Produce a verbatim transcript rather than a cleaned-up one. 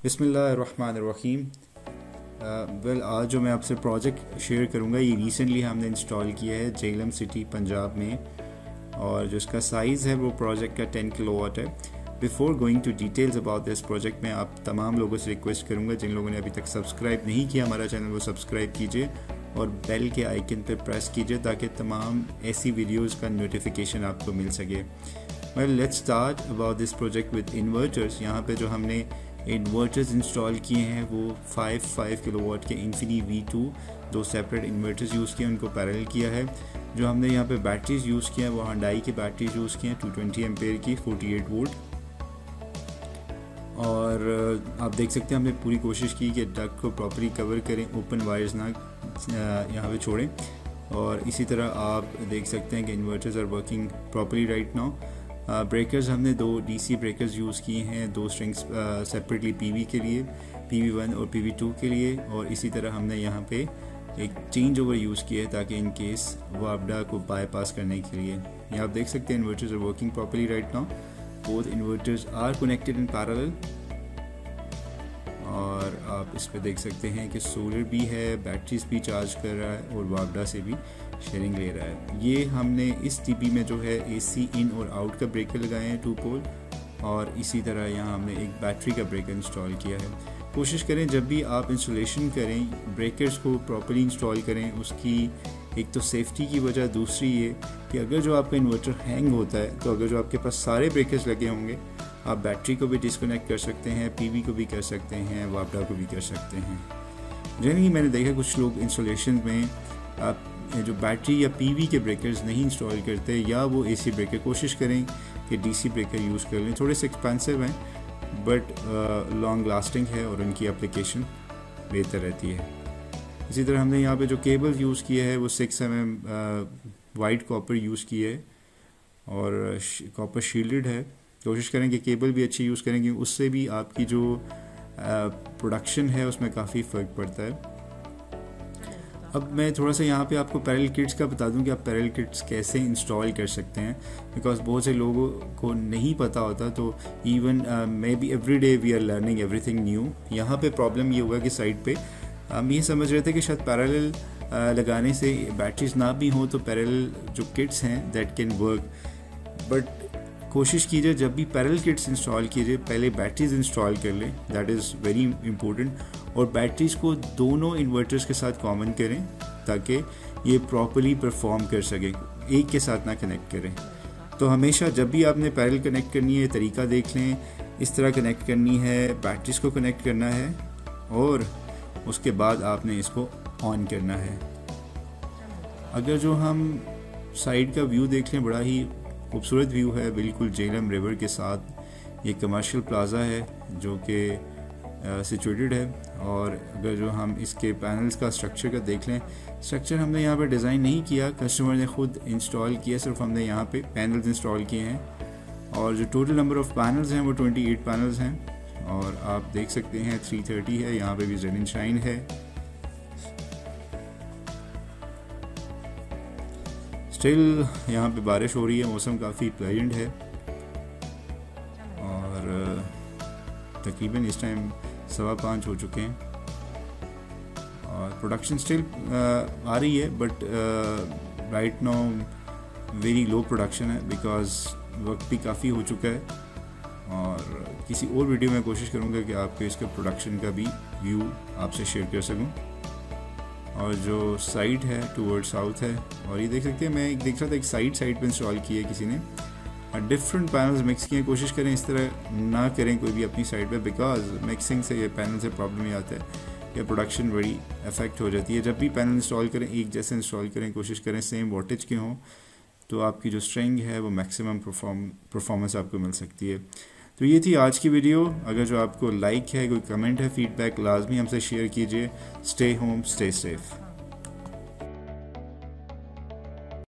बिस्मिल्लाहिर्रहमानिर्रहीम। वेल आज जो मैं आपसे प्रोजेक्ट शेयर करूंगा ये रिसेंटली हमने इंस्टॉल किया है झेलम सिटी पंजाब में, और जो इसका साइज़ है वो प्रोजेक्ट का टेन किलोवाट है। Before going to details about this project में आप तमाम लोगों से रिक्वेस्ट करूंगा जिन लोगों ने अभी तक सब्सक्राइब नहीं किया हमारा चैनल वो सब्सक्राइब कीजिए और बेल के आइकन पर प्रेस कीजिए ताकि तमाम ऐसी वीडियोज़ का नोटिफिकेशन आपको मिल सके। Well let's start about this project with inverters. यहाँ पे जो हमने इन्वर्टर्स इंस्टॉल किए हैं वो फाइव फाइव किलोवाट के इन्फिनी वी टू दो सेपरेट इन्वर्टर्स यूज़ किए, उनको पैरेलल किया है। जो हमने यहाँ पे बैटरीज यूज़ किए हैं वो हांडाई की बैटरीज यूज़ किए हैं टू ट्वेंटी एम्पेयर की फोर्टी एट वोल्ट। और आप देख सकते हैं हमने पूरी कोशिश की कि डक्ट को प्रॉपरली कवर करें, ओपन वायर्स ना यहाँ पे छोड़ें। और इसी तरह आप देख सकते हैं कि inverters are working properly right now. Breakers हमने दो डीसी ब्रेकर्स यूज़ किए हैं, दो स्ट्रिंग्स सेपरेटली पीवी के लिए, पीवी वन और पीवी टू के लिए। और इसी तरह हमने यहाँ पे एक चेंज ओवर यूज़ किया है ताकि इन केस वापडा को बाईपास करने के लिए। ये आप देख सकते हैं inverters are working properly right now. Both inverters are connected in parallel. और आप इस पे देख सकते हैं कि सोलर भी है, बैटरीज भी चार्ज कर रहा है और वापडा से भी शेयरिंग ले रहा है। ये हमने इस टीपी में जो है एसी इन और आउट का ब्रेकर लगाए हैं टू पोल, और इसी तरह यहाँ हमने एक बैटरी का ब्रेकर इंस्टॉल किया है। कोशिश करें जब भी आप इंस्टॉलेशन करें ब्रेकर्स को प्रॉपर्ली इंस्टॉल करें। उसकी एक तो सेफ्टी की वजह, दूसरी ये कि अगर जो आपका इन्वर्टर हैंग होता है तो अगर जो आपके पास सारे ब्रेकर्स लगे होंगे आप बैटरी को भी डिस्कनेक्ट कर सकते हैं, पीवी को भी कर सकते हैं, वापडा को भी कर सकते हैं। जनरली मैंने देखा कुछ लोग इंस्टॉलेशन में आप जो बैटरी या पीवी के ब्रेकर्स नहीं इंस्टॉल करते या वो एसी ब्रेकर, कोशिश करें कि डीसी ब्रेकर यूज़ कर लें। थोड़े से एक्सपेंसिव हैं बट लॉन्ग लास्टिंग है और उनकी एप्लीकेशन बेहतर रहती है। इसी तरह हमने यहाँ पे जो केबल यूज़ किया है वो six M M white copper use किया है और कॉपर शील्डेड है। कोशिश करें कि केबल भी अच्छी यूज़ करेंगे, उससे भी आपकी जो प्रोडक्शन है उसमें काफ़ी फ़र्क पड़ता है। अब मैं थोड़ा सा यहाँ पे आपको पैरेलल किट्स का बता दूं कि आप पैरेलल किट्स कैसे इंस्टॉल कर सकते हैं, बिकॉज बहुत से लोगों को नहीं पता होता। तो even maybe every day we are learning everything new. यहाँ पे प्रॉब्लम ये हुआ कि साइड पे हम ये समझ रहे थे कि शायद पैरेलल uh, लगाने से बैटरीज ना भी हों तो पैरेलल जो किट्स हैं दैट कैन वर्क। बट कोशिश कीजिए जब भी पैरेलल किट्स इंस्टॉल कीजिए पहले बैटरीज इंस्टॉल कर लें, दैट इज़ वेरी इंपॉर्टेंट। और बैटरीज को दोनों इन्वर्टर्स के साथ कॉमन करें ताकि ये प्रॉपर्ली परफॉर्म कर सके, एक के साथ ना कनेक्ट करें। तो हमेशा जब भी आपने पैरेलल कनेक्ट करनी है तरीका देख लें, इस तरह कनेक्ट करनी है, बैटरीज को कनेक्ट करना है और उसके बाद आपने इसको ऑन करना है। अगर जो हम साइड का व्यू देख लें, बड़ा ही खूबसूरत व्यू है, बिल्कुल झेलम रिवर के साथ ये कमर्शियल प्लाजा है जो कि सिचुएटेड है। और अगर जो हम इसके पैनल्स का स्ट्रक्चर का देख लें, स्ट्रक्चर हमने यहाँ पे डिज़ाइन नहीं किया, कस्टमर ने खुद इंस्टॉल किया, सिर्फ हमने यहाँ पे पैनल्स इंस्टॉल किए हैं। और जो टोटल नंबर ऑफ़ पैनल्स हैं वो ट्वेंटी एट पैनल्स हैं। और आप देख सकते हैं थ्री थर्टी है, यहाँ पे भी जेड शाइन है। स्टिल यहाँ पे बारिश हो रही है, मौसम काफ़ी प्लेजेंट है और तकरीबन इस टाइम सवा पाँच हो चुके हैं और प्रोडक्शन स्टिल आ रही है but right now very low production है बिकॉज वक्त भी काफ़ी हो चुका है। और किसी और वीडियो में कोशिश करूँगा कि आपको इसके प्रोडक्शन का भी व्यू आपसे शेयर कर सकूँ। और जो साइड है टूवर्ड साउथ है, और ये देख सकते हैं मैं एक देख रहा था एक साइड साइड पे इंस्टॉल की है किसी ने, डिफरेंट पैनल्स मिक्स किए। कोशिश करें इस तरह ना करें कोई भी अपनी साइड पे, बिकॉज मिक्सिंग से ये पैनल से प्रॉब्लम ही आता है या प्रोडक्शन बड़ी अफेक्ट हो जाती है। जब भी पैनल इंस्टॉल करें एक जैसे इंस्टॉल करें, कोशिश करें सेम वोल्टेज के हों तो आपकी जो स्ट्रेंग है वो मैक्सिमम परफॉर्म परफॉर्मेंस आपको मिल सकती है। तो ये थी आज की वीडियो। अगर जो आपको लाइक है, कोई कमेंट है, फीडबैक लाजमी हमसे शेयर कीजिए। Stay home, stay safe.